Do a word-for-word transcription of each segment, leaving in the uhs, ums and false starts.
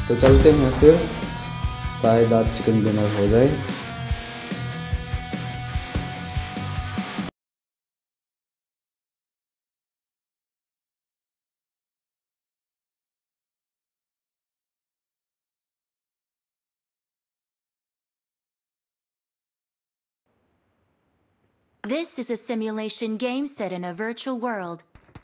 तो चलते हैं फिर, शायद आज चिकन डिनर हो जाए। This is a simulation game set in a virtual world.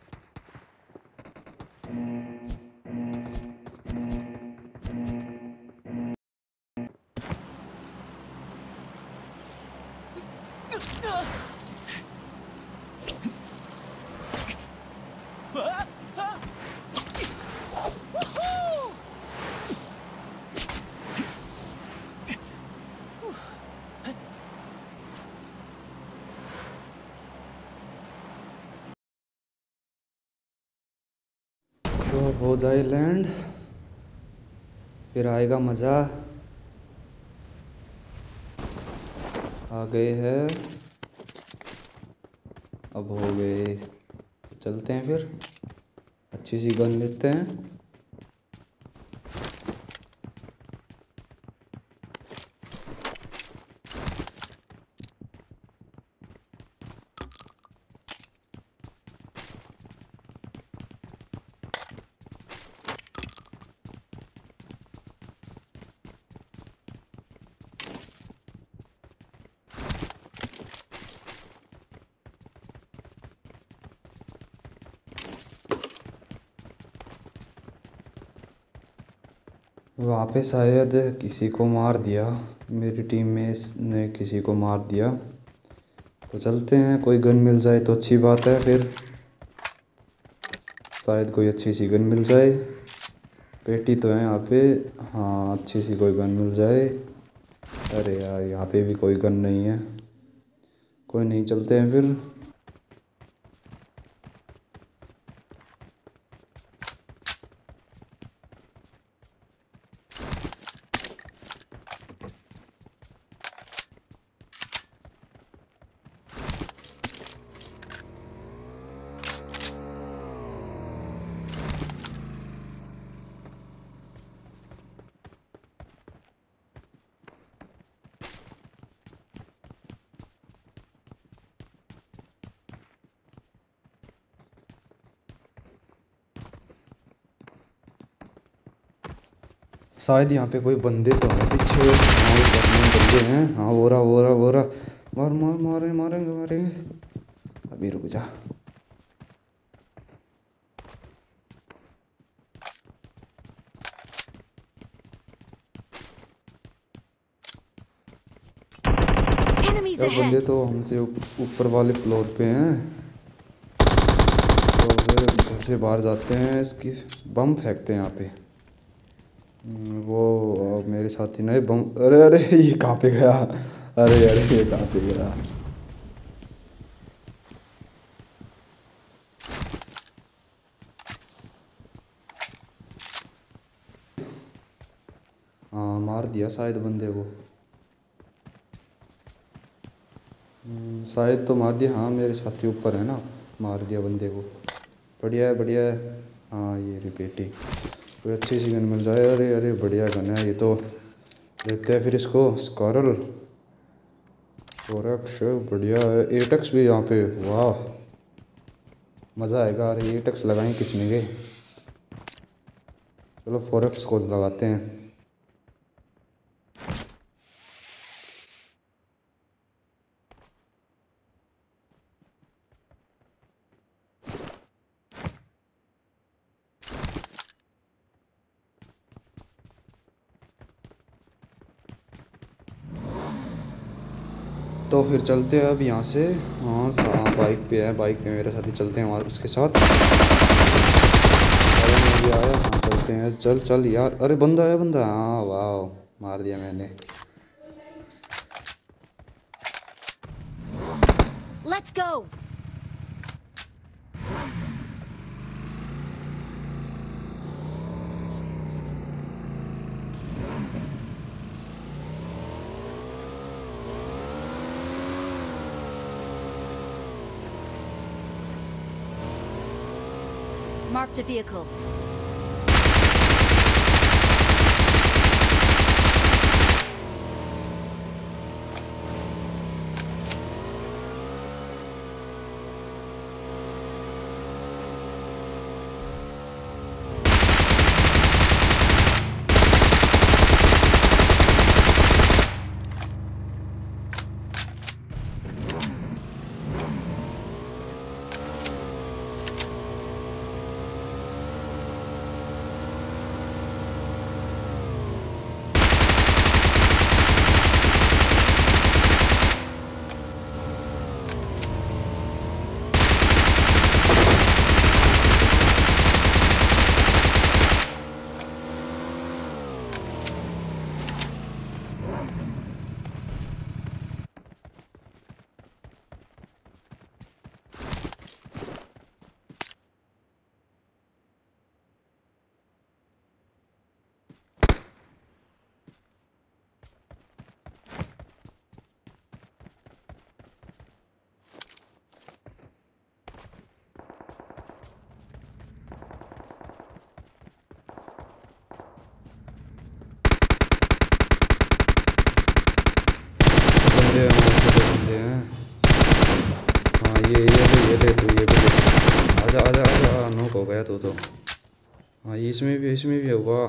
तो अब हो जाए लैंड, फिर आएगा मज़ा। आ गए हैं, अब हो गए। चलते हैं फिर, अच्छी सी गन लेते हैं। वहाँ पे शायद किसी को मार दिया, मेरी टीम में ने किसी को मार दिया। तो चलते हैं, कोई गन मिल जाए तो अच्छी बात है। फिर शायद कोई अच्छी सी गन मिल जाए। पेटी तो है यहाँ पे, हाँ अच्छी सी कोई गन मिल जाए। अरे यार यहाँ पे भी कोई गन नहीं है। कोई नहीं, चलते हैं फिर। शायद यहाँ पे कोई बंदे तो हैं पीछे। हाँ वो बंदे हैं, हाँ वो रहा वो रहा वो रहा। मार मार मारे मारेंगे मारेंगे। अभी रुक जा। यार बंदे तो हमसे ऊपर वाले फ्लोर पे हैं। तो फिर घर से बाहर जाते हैं, इसकी बम फेंकते हैं यहाँ पे। वो मेरे साथी ने बम, अरे अरे ये कहाँ पे गया, अरे अरे ये कहाँ पे गया। हाँ मार दिया शायद बंदे को, शायद तो मार दिया। हाँ मेरे साथी ऊपर है ना, मार दिया बंदे को। बढ़िया है बढ़िया है। हाँ ये रिपेटी, कोई अच्छी सी गन मिल जाए। अरे अरे बढ़िया गन है ये तो, लेते हैं फिर इसको। स्कारल फोरक्स बढ़िया है। एटक्स भी यहाँ पे, वाह मज़ा आएगा। अरे एटक्स लगाएं किस में गए। चलो फोरक्स को लगाते हैं। तो फिर चलते हैं अब यहाँ से। हाँ हाँ बाइक पे है, बाइक पे मेरे साथ ही चलते हैं वहाँ उसके साथ। अरे मैं भी आया, हाँ चलते हैं। चल चल यार, अरे बंदा है बंदा, हाँ वाह मार दिया मैंने। Let's go. Marked a vehicle. बंदे हैं वहाँ पे, तो बंदे हैं। हाँ ये ये ले ये ले तू ये भी ले। आजा आजा आजा, नॉक हो गया तू तो। हाँ ये इसमें भी इसमें भी होगा।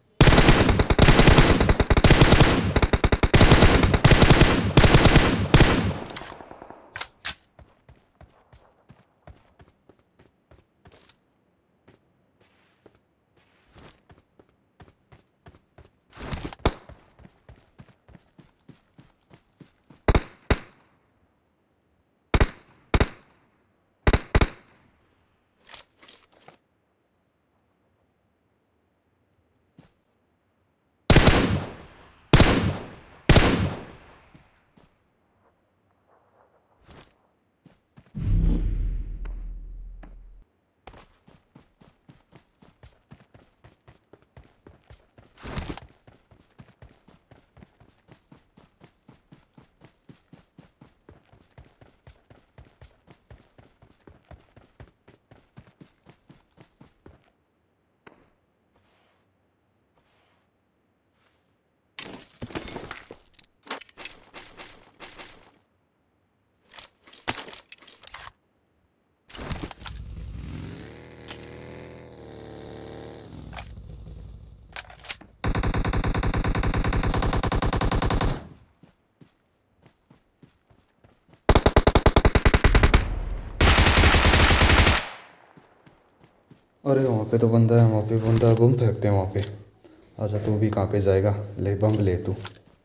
अरे वहाँ पे तो बंदा है, वहाँ पे बंदा, बम फेंकते हैं वहाँ पे। आजा तू भी, कहाँ पे जाएगा, ले बम ले तू।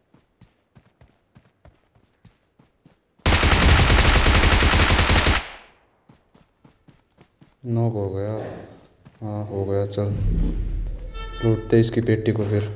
नॉक हो गया। हाँ हो गया, चल लूटते इसकी पेटी को फिर।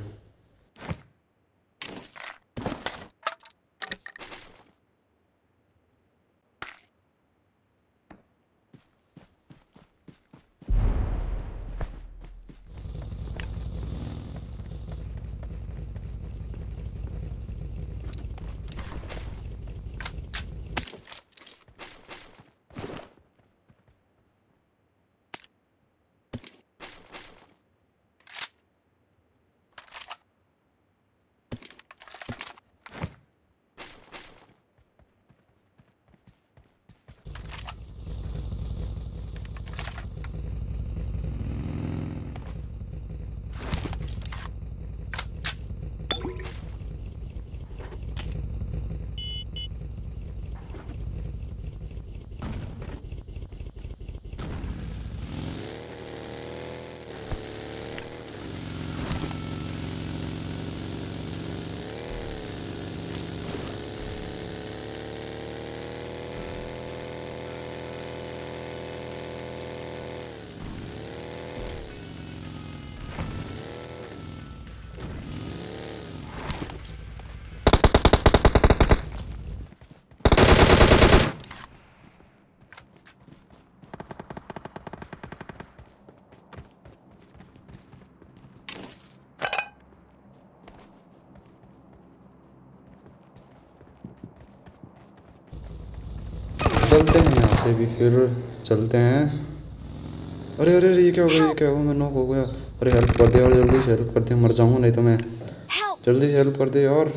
चलते हैं यहाँ से भी, फिर चलते हैं। अरे अरे अरे ये क्या हो गया, ये क्या हुआ, मैं नॉक हो गया। अरे हेल्प कर दे और जल्दी से हेल्प कर दे, मर जाऊँगा नहीं तो मैं। जल्दी से हेल्प कर दे यार।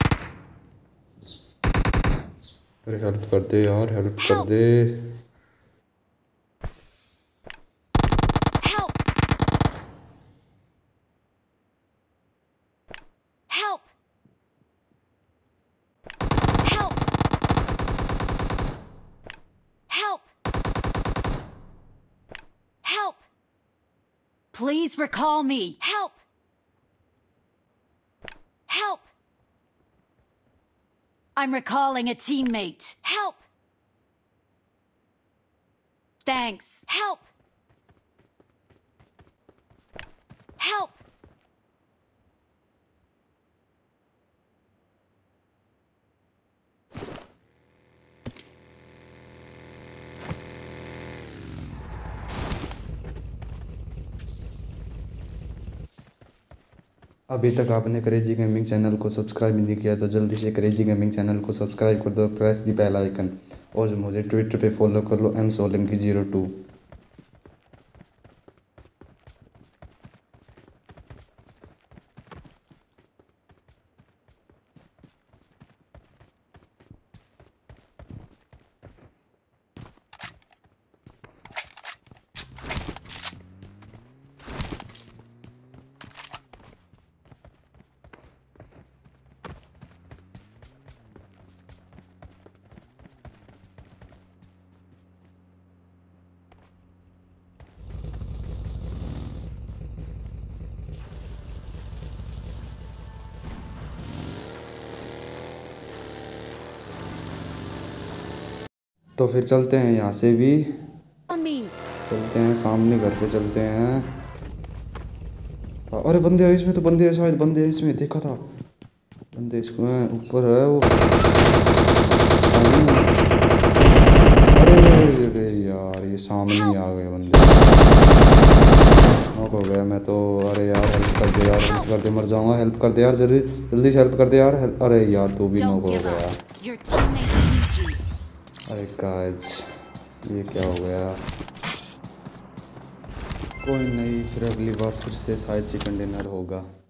अरे हेल्प कर दे यार, हेल्प कर दे। Please recall me. Help! Help! I'm recalling a teammate. Help! Thanks. Help! Help! अभी तक आपने क्रेजी गेमिंग चैनल को सब्सक्राइब नहीं किया तो जल्दी से क्रेजी गेमिंग चैनल को सब्सक्राइब कर दो, प्रेस दी बेल आइकन। और मुझे ट्विटर पे फॉलो कर लो, एम सोलंकी जीरो टू। तो फिर चलते हैं यहाँ से भी, चलते हैं सामने घर पे चलते हैं। अरे बंदे हैं इसमें, तो बंदे हैं शायद, बंदे हैं इसमें, देखा था बंदे इसको ऊपर है वो। अरे अरे यार ये सामने ही आ गए बंदे, नॉक हो गया मैं तो। अरे यार हेल्प कर दे यार, हेल्प कर दे, मर जाऊंगा, हेल्प कर दे यार, जल्दी जल्दी से हेल्प कर दे यार। अरे यार तू भी नॉक हो गया। अरे गाइस ये क्या हो गया। कोई नहीं, फिर अगली बार फिर से शायद चिकन डिनर होगा।